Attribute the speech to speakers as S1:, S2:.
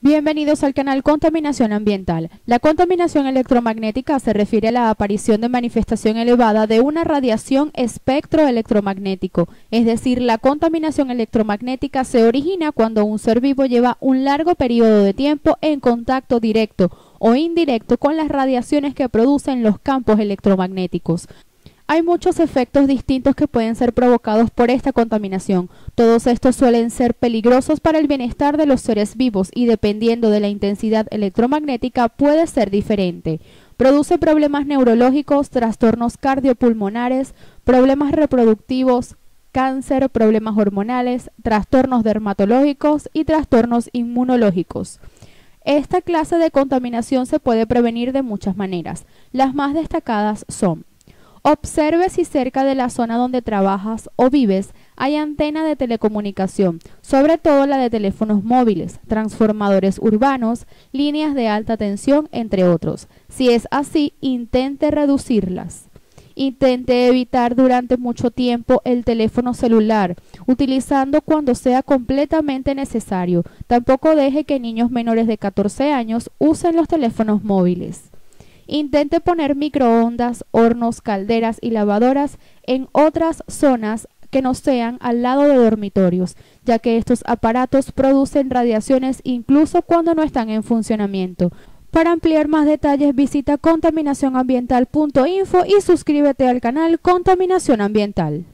S1: Bienvenidos al canal Contaminación Ambiental. La contaminación electromagnética se refiere a la aparición de manifestación elevada de una radiación espectro electromagnético, es decir, la contaminación electromagnética se origina cuando un ser vivo lleva un largo periodo de tiempo en contacto directo o indirecto con las radiaciones que producen los campos electromagnéticos. Hay muchos efectos distintos que pueden ser provocados por esta contaminación. Todos estos suelen ser peligrosos para el bienestar de los seres vivos y dependiendo de la intensidad electromagnética puede ser diferente. Produce problemas neurológicos, trastornos cardiopulmonares, problemas reproductivos, cáncer, problemas hormonales, trastornos dermatológicos y trastornos inmunológicos. Esta clase de contaminación se puede prevenir de muchas maneras. Las más destacadas son: observe si cerca de la zona donde trabajas o vives hay antena de telecomunicación, sobre todo la de teléfonos móviles, transformadores urbanos, líneas de alta tensión, entre otros. Si es así, intente reducirlas. Intente evitar durante mucho tiempo el teléfono celular, utilizando cuando sea completamente necesario. Tampoco deje que niños menores de 14 años usen los teléfonos móviles. Intente poner microondas, hornos, calderas y lavadoras en otras zonas que no sean al lado de dormitorios, ya que estos aparatos producen radiaciones incluso cuando no están en funcionamiento. Para ampliar más detalles visita contaminacionambiental.info y suscríbete al canal Contaminación Ambiental.